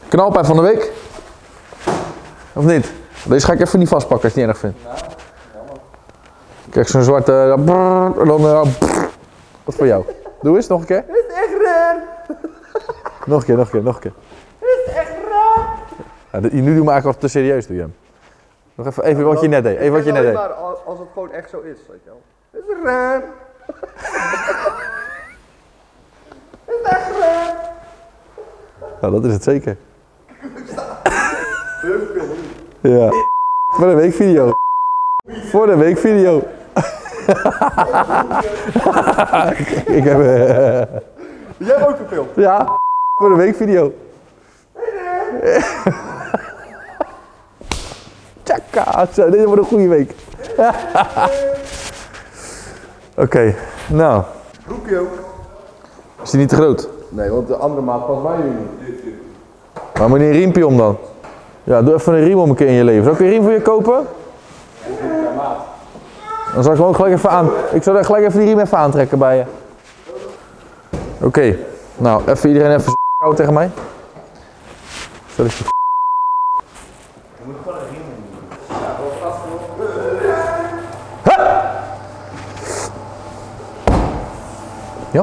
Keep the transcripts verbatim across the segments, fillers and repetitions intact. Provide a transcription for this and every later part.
Knalpijp van de week. Of niet? Deze ga ik even niet vastpakken als je het niet erg vindt. Kijk, zo'n zwarte... en dan... Uh, wat voor jou? Doe eens, nog een keer. Het is echt raar. Nog een keer, nog een keer, nog een keer. Het is echt raar. Ja, nu doe je me eigenlijk al te serieus, doe je hem. Nog even, even wat je net deed. Even wat je net deed. Maar als het gewoon echt zo is, weet je wel. Het is raar. Het is echt raar. Nou, dat is het zeker. Ja. Voor de weekvideo. Voor de weekvideo. Ik heb... Uh... Jij hebt ook gefilmd? Ja, voor de weekvideo. Tjaka, zo, dit wordt een goede week. Oké, okay, nou. Broekje ook. Is die niet te groot? Nee, want de andere maat past mij niet. Maar moet je een riempje om dan? Ja, doe even een riem om een keer in je leven. Zal ik een riem voor je kopen? Ja, maat. Dan zal ik hem ook gelijk even aan. Ik zal gelijk even die riem even aantrekken bij je. Oké, okay. Nou, even iedereen even houden tegen mij. Zo is het. Je moet gewoon een riem doen. Ja.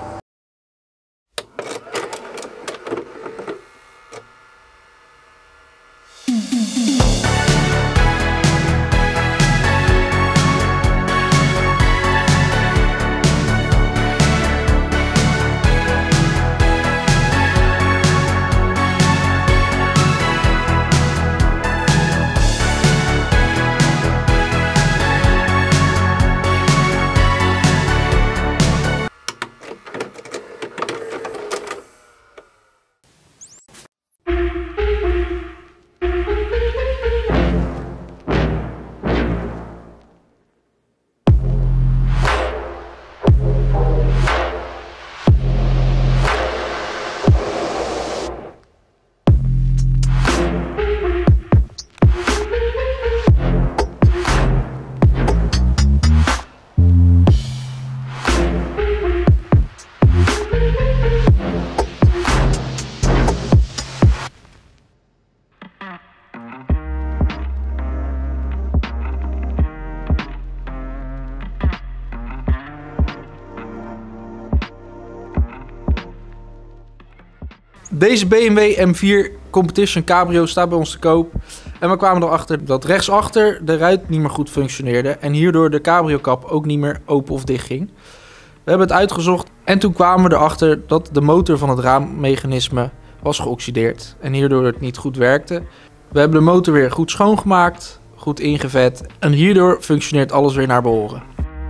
Deze B M W M vier Competition Cabrio staat bij ons te koop. En we kwamen erachter dat rechtsachter de ruit niet meer goed functioneerde. En hierdoor de cabriokap ook niet meer open of dicht ging. We hebben het uitgezocht en toen kwamen we erachter dat de motor van het raammechanisme was geoxideerd. En hierdoor het niet goed werkte. We hebben de motor weer goed schoongemaakt, goed ingevet. En hierdoor functioneert alles weer naar behoren.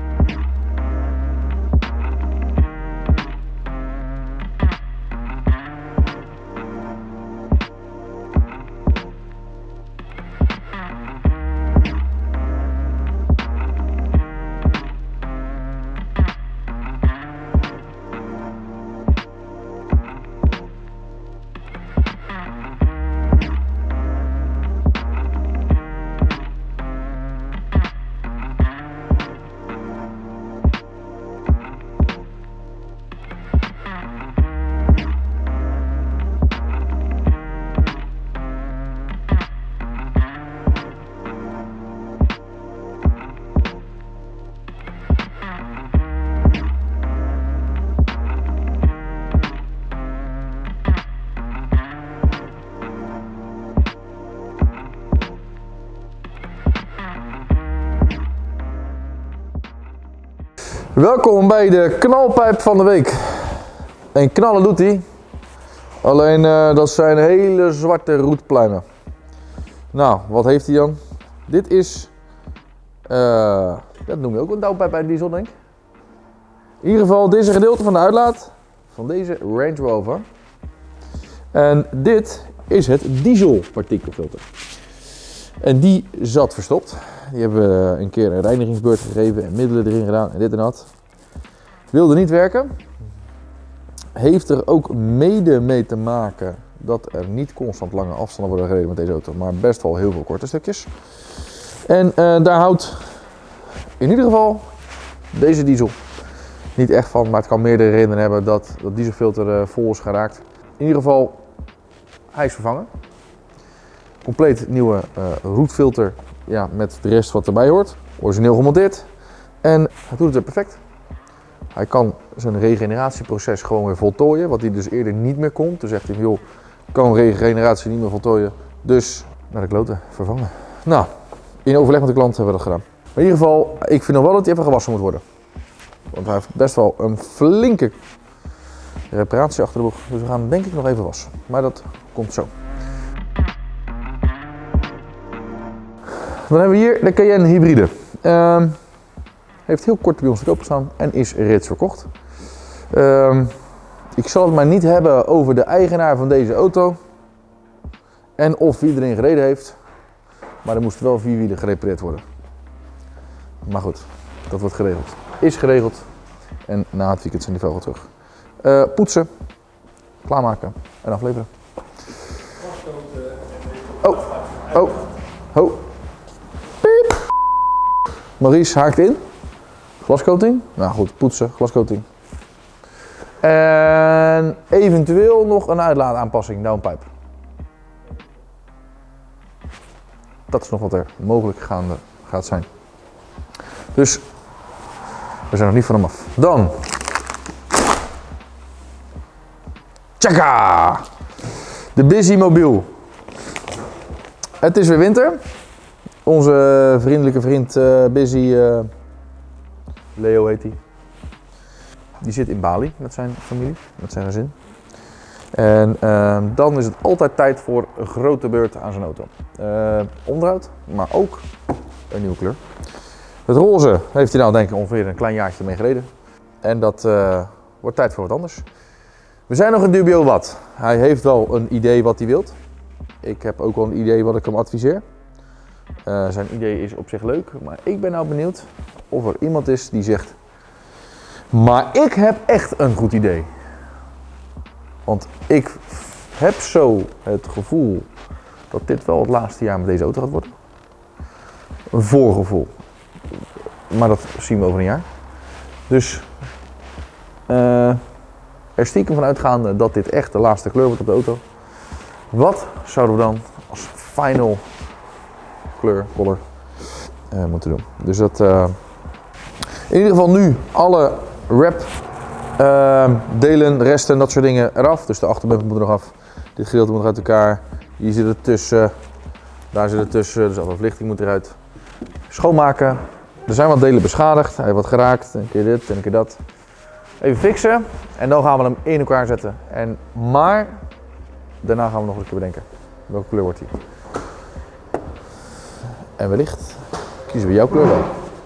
Welkom bij de knalpijp van de week. En knallen doet hij. Alleen uh, dat zijn hele zwarte roetpluimen. Nou, wat heeft hij dan? Dit is... Uh, dat noem je ook een douwpijp bij diesel, denk ik. In ieder geval, dit is een gedeelte van de uitlaat van deze Range Rover. En dit is het dieselpartikelfilter. En die zat verstopt. Die hebben we een keer een reinigingsbeurt gegeven en middelen erin gedaan en dit en dat. Wilde niet werken. Heeft er ook mede mee te maken dat er niet constant lange afstanden worden gereden met deze auto, maar best wel heel veel korte stukjes. En uh, daar houdt in ieder geval deze diesel niet echt van, maar het kan meerdere redenen hebben dat dat dieselfilter uh, vol is geraakt. In ieder geval hij is vervangen. Compleet nieuwe uh, roetfilter, ja, met de rest wat erbij hoort. Origineel gemonteerd. En hij doet het weer perfect. Hij kan zijn regeneratieproces gewoon weer voltooien, wat hij dus eerder niet meer kon. Toen zegt hij, joh, ik kan regeneratie niet meer voltooien, dus naar de kloten, vervangen. Nou, in overleg met de klant hebben we dat gedaan. Maar in ieder geval, ik vind nog wel dat hij even gewassen moet worden. Want hij heeft best wel een flinke reparatie achter de boeg. Dus we gaan hem denk ik nog even wassen. Maar dat komt zo. Dan hebben we hier de Cayenne hybride. Uh, heeft heel kort bij ons te koop gestaan en is reeds verkocht. Uh, ik zal het maar niet hebben over de eigenaar van deze auto. En of wie erin gereden heeft. Maar er moesten wel vier wielen gerepareerd worden. Maar goed, dat wordt geregeld. Is geregeld. En na het weekend zijn die velgen terug. Uh, poetsen. Klaarmaken. En afleveren. Oh, oh, oh. Piep. Maurice haakt in. Glascoating. Nou goed, poetsen, glascoating. En eventueel nog een uitlaataanpassing, downpipe. Dat is nog wat er mogelijk gaande gaat zijn. Dus we zijn nog niet van hem af. Dan. Tjaka! De Busy Mobiel. Het is weer winter. Onze vriendelijke vriend uh, Busy, uh, Leo heet hij. Die zit in Bali met zijn familie, met zijn gezin. En uh, dan is het altijd tijd voor een grote beurt aan zijn auto. Uh, onderhoud, maar ook een nieuwe kleur. Het roze heeft hij nou denk ik ongeveer een klein jaartje mee gereden. En dat uh, wordt tijd voor wat anders. We zijn nog in dubio wat. Hij heeft wel een idee wat hij wilt. Ik heb ook wel een idee wat ik hem adviseer. Uh, zijn idee is op zich leuk, maar ik ben nou benieuwd of er iemand is die zegt: maar ik heb echt een goed idee. Want ik heb zo het gevoel dat dit wel het laatste jaar met deze auto gaat worden. Een voorgevoel. Maar dat zien we over een jaar. Dus uh, er stiekem van uitgaande dat dit echt de laatste kleur wordt op de auto. Wat zouden we dan als final kleur, color uh, moeten doen? Dus dat uh, in ieder geval nu alle wrap uh, delen, resten, dat soort dingen eraf. Dus de achterbumper moet er nog af. Dit gedeelte moet er uit elkaar. Hier zit het tussen. Daar zit het tussen. Dus alle verlichting moet eruit. Schoonmaken. Er zijn wat delen beschadigd. Hij heeft wat geraakt. Een keer dit en een keer dat. Even fixen. En dan gaan we hem in elkaar zetten. En maar daarna gaan we nog een keer bedenken. Welke kleur wordt hij? En wellicht kiezen we jouw kleur wel.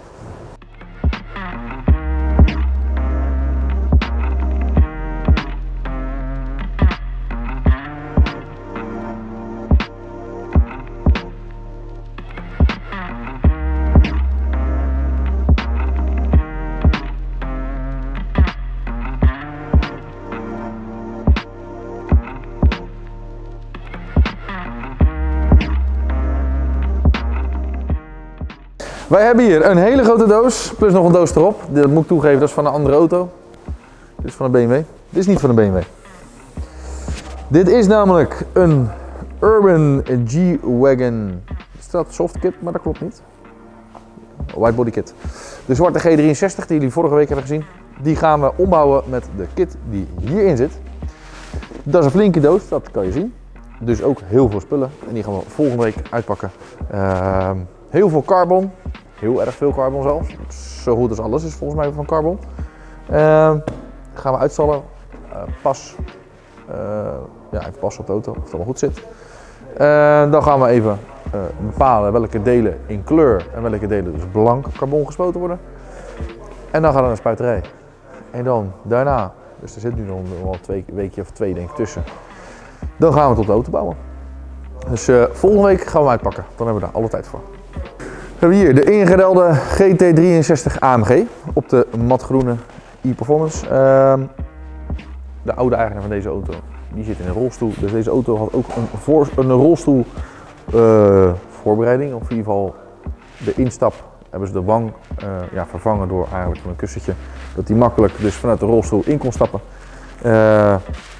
Wij hebben hier een hele grote doos, plus nog een doos erop. Dat moet ik toegeven, dat is van een andere auto. Dit is van een B M W. Dit is niet van een B M W. Dit is namelijk een Urban G-Wagon. Er staat soft kit, maar dat klopt niet. White body kit. De zwarte G drieënzestig die jullie vorige week hebben gezien. Die gaan we ombouwen met de kit die hierin zit. Dat is een flinke doos, dat kan je zien. Dus ook heel veel spullen. En die gaan we volgende week uitpakken. Uh, heel veel carbon. Heel erg veel carbon zelfs. Zo goed als alles is volgens mij van carbon. Uh, gaan we uitstallen. Uh, pas. Uh, ja, even passen op de auto of het allemaal goed zit. Uh, dan gaan we even uh, bepalen welke delen in kleur en welke delen dus blank carbon gespoten worden. En dan gaan we naar de spuiterij. En dan daarna, dus er zit nu nog wel twee weekje of twee denk ik tussen. Dan gaan we tot de auto bouwen. Dus uh, volgende week gaan we hem uitpakken. Dan hebben we daar alle tijd voor. We hebben hier de ingeruilde G T drieënzestig A M G op de matgroene e-Performance. Uh, de oude eigenaar van deze auto die zit in een rolstoel. Dus deze auto had ook een, voor, een rolstoel uh, voorbereiding. Of in ieder geval de instap hebben ze de wang uh, ja, vervangen door eigenlijk een kussentje. Dat die makkelijk dus vanuit de rolstoel in kon stappen. Uh,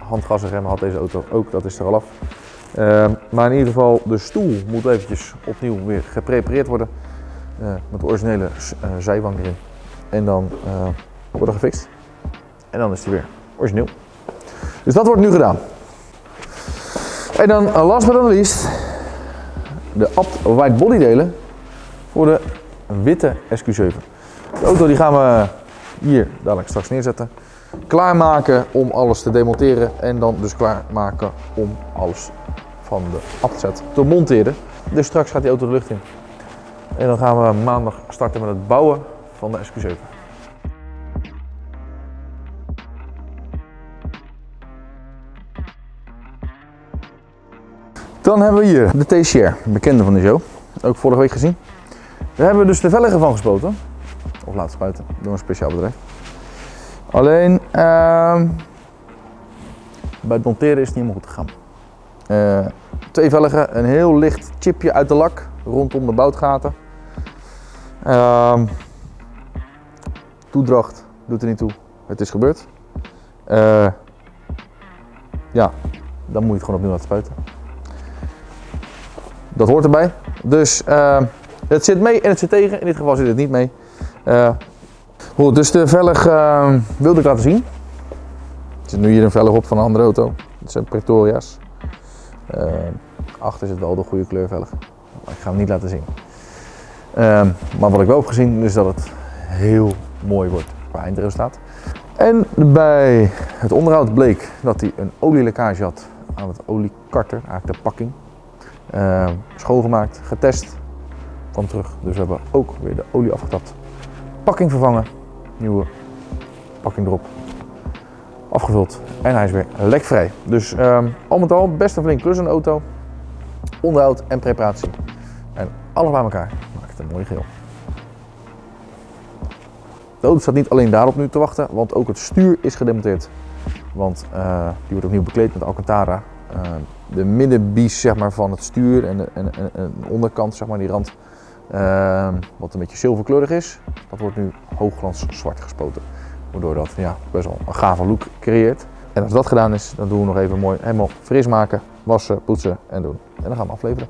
handgassenrem had deze auto ook, dat is er al af. Uh, maar in ieder geval, de stoel moet eventjes opnieuw weer geprepareerd worden. Uh, met de originele uh, zijwang erin. En dan uh, wordt er gefixt. En dan is die weer origineel. Dus dat wordt nu gedaan. En dan, uh, last but not least, de Abt White Body delen voor de witte S Q zeven. De auto die gaan we hier dadelijk straks neerzetten. Klaarmaken om alles te demonteren en dan dus klaarmaken om alles van de Abt-set te monteren. Dus straks gaat die auto de lucht in. En dan gaan we maandag starten met het bouwen van de S Q zeven. Dan hebben we hier de T-Share, bekende van de show. Ook vorige week gezien. Daar hebben we dus de velgen van gespoten. Of laten spuiten door een speciaal bedrijf. Alleen uh, bij het monteren is het niet helemaal goed gegaan. Uh, twee velgen, een heel licht chipje uit de lak rondom de boutgaten. Uh, toedracht doet er niet toe, het is gebeurd. Uh, ja, dan moet je het gewoon opnieuw laten spuiten. Dat hoort erbij. Dus uh, het zit mee en het zit tegen. In dit geval zit het niet mee. Uh, goed, dus de velg uh, wilde ik laten zien. Er zit nu hier een velg op van een andere auto. Dat zijn Pretoria's. Uh, achter zit wel de goede kleurvelg. Maar ik ga hem niet laten zien. Uh, maar wat ik wel heb gezien is dat het heel mooi wordt qua eindresultaat. En bij het onderhoud bleek dat hij een olielekkage had aan het oliekarter, eigenlijk de pakking. Uh, schoongemaakt, getest, kwam terug. Dus we hebben ook weer de olie afgetapt. Pakking vervangen, nieuwe pakking erop, afgevuld en hij is weer lekvrij. Dus uh, al met al best een flink klus in de auto. Onderhoud en preparatie. En alles bij elkaar maakt het een mooie geheel. De auto staat niet alleen daarop nu te wachten, want ook het stuur is gedemonteerd. Want uh, die wordt opnieuw bekleed met Alcantara. Uh, de middenbies zeg maar, van het stuur en de, en, en, en de onderkant, zeg maar, die rand, uh, wat een beetje zilverkleurig is, dat wordt nu hoogglans zwart gespoten. Waardoor dat ja, best wel een gave look creëert. En als dat gedaan is, dan doen we nog even mooi helemaal fris maken, wassen, poetsen en doen. En dan gaan we afleveren.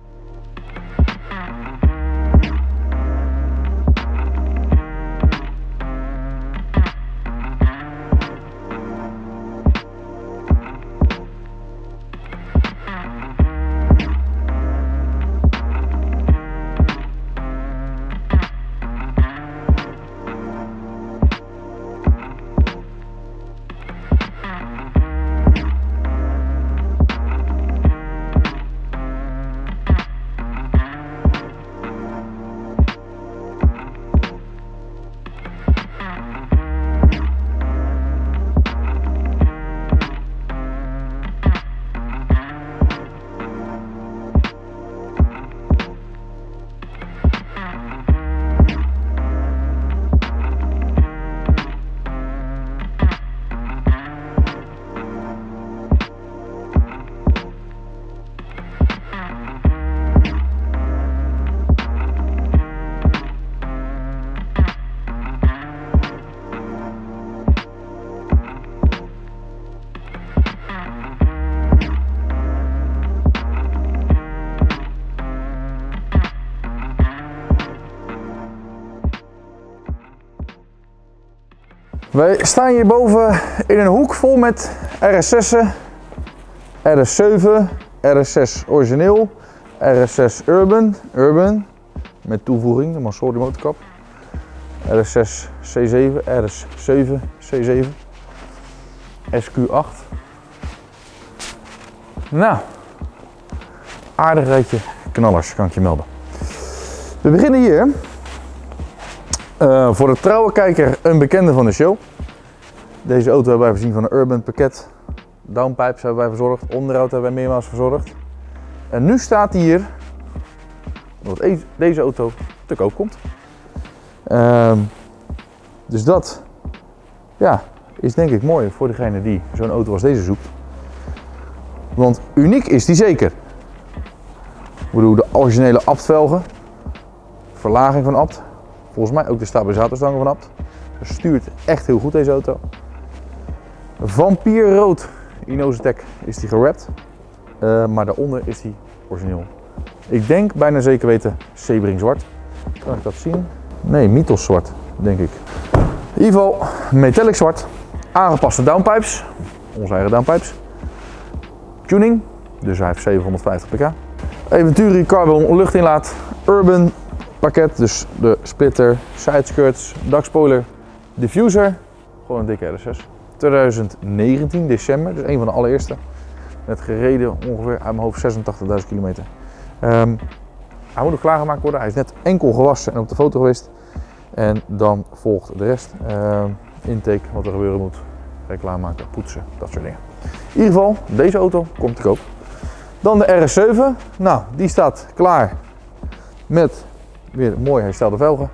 Wij staan hierboven in een hoek vol met R S zes'en, R S zeven, R S zes origineel, R S zes Urban, Urban met toevoeging, de Mansory motorkap, R S zes C zeven, R S zeven C zeven, S Q acht. Nou, aardig rijtje knallers, kan ik je melden. We beginnen hier. Uh, voor de trouwe kijker een bekende van de show. Deze auto hebben wij voorzien van een Urban pakket. Downpipes hebben wij verzorgd. Onderhoud hebben wij meermaals verzorgd. En nu staat hij hier, omdat deze auto te koop komt. Uh, dus dat ja, is denk ik mooi voor degene die zo'n auto als deze zoekt. Want uniek is die zeker. Ik bedoel, de originele Abt velgen. Verlaging van Abt. Volgens mij ook de stabilisatorstangen van Abt. Ze stuurt echt heel goed deze auto. Vampierrood Innozetec is die gewrapt, uh, maar daaronder is die origineel. Ik denk bijna zeker weten Sebring zwart. Kan ik dat zien? Nee, Mythos zwart, denk ik. In ieder geval metallic zwart, aangepaste downpipes, onze eigen downpipes. Tuning, dus hij heeft zevenhonderdvijftig pk. Eventuri carbon luchtinlaat, urban pakket, dus de splitter, sideskirts, dakspoiler, diffuser, gewoon een dikke R S zes. twintig negentien december, dus een van de allereerste. Met gereden ongeveer uit mijn hoofd zesentachtigduizend kilometer. Um, hij moet nog klaargemaakt worden, hij is net enkel gewassen en op de foto geweest. En dan volgt de rest. Uh, intake, wat er gebeuren moet, klaarmaken, poetsen, dat soort dingen. In ieder geval, deze auto komt te koop. Dan de R S zeven, nou die staat klaar met weer mooi herstelde velgen.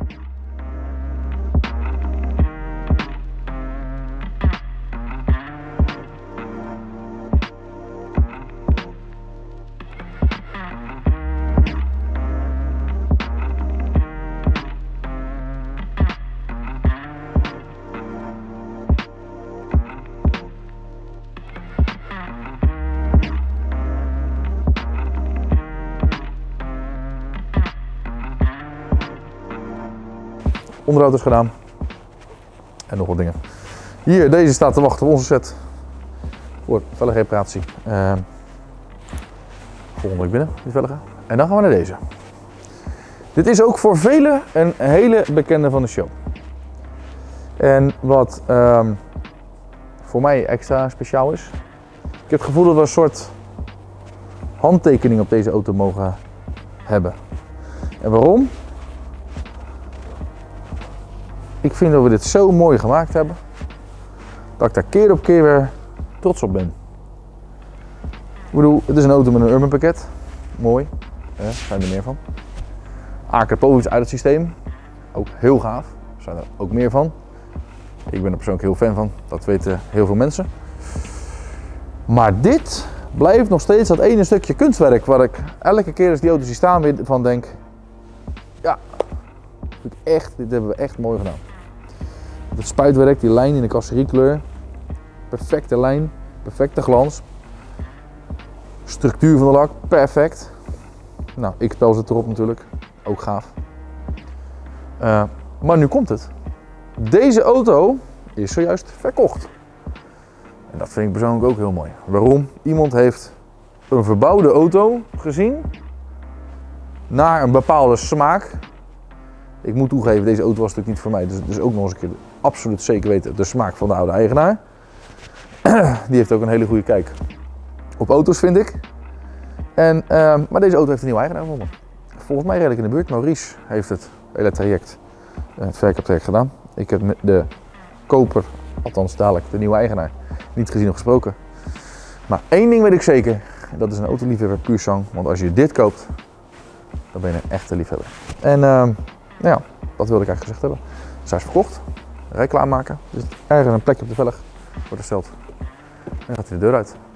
Onderhoud is gedaan. En nog wat dingen. Hier, deze staat te wachten op onze set. Voor velgenreparatie. Uh, volgende week binnen, die velgen. En dan gaan we naar deze. Dit is ook voor velen een hele bekende van de show. En wat um, voor mij extra speciaal is. Ik heb het gevoel dat we een soort handtekening op deze auto mogen hebben. En waarom? Ik vind dat we dit zo mooi gemaakt hebben, dat ik daar keer op keer weer trots op ben. Ik bedoel, het is een auto met een urban pakket. Mooi, er zijn er meer van. Akrapovic uit het systeem, ook heel gaaf. Er zijn er ook meer van. Ik ben er persoonlijk heel fan van, dat weten heel veel mensen. Maar dit blijft nog steeds dat ene stukje kunstwerk waar ik elke keer als die auto zie staan weer van denk, ja, echt, dit hebben we echt mooi gedaan. Het spuitwerk, die lijn in de carrosseriekleur, perfecte lijn, perfecte glans. Structuur van de lak, perfect. Nou, X-Pel zit erop natuurlijk, ook gaaf. Uh, maar nu komt het. Deze auto is zojuist verkocht. En dat vind ik persoonlijk ook heel mooi. Waarom? Iemand heeft een verbouwde auto gezien, naar een bepaalde smaak. Ik moet toegeven, deze auto was natuurlijk niet voor mij, dus, dus ook nog eens een keer absoluut zeker weten de smaak van de oude eigenaar. Die heeft ook een hele goede kijk op auto's, vind ik. En, uh, maar deze auto heeft een nieuwe eigenaar gevonden. Volgens mij redelijk in de buurt. Maurice heeft het hele traject, uh, het verkooptraject gedaan. Ik heb met de koper, althans dadelijk de nieuwe eigenaar, niet gezien of gesproken. Maar één ding weet ik zeker, dat is een autoliefhebber puur sang. Want als je dit koopt, dan ben je een echte liefhebber. En uh, nou ja, dat wilde ik eigenlijk gezegd hebben. Dus hij is verkocht, rij klaarmaken. Dus ergens een plekje op de velg wordt hersteld. En dan gaat hij de deur uit.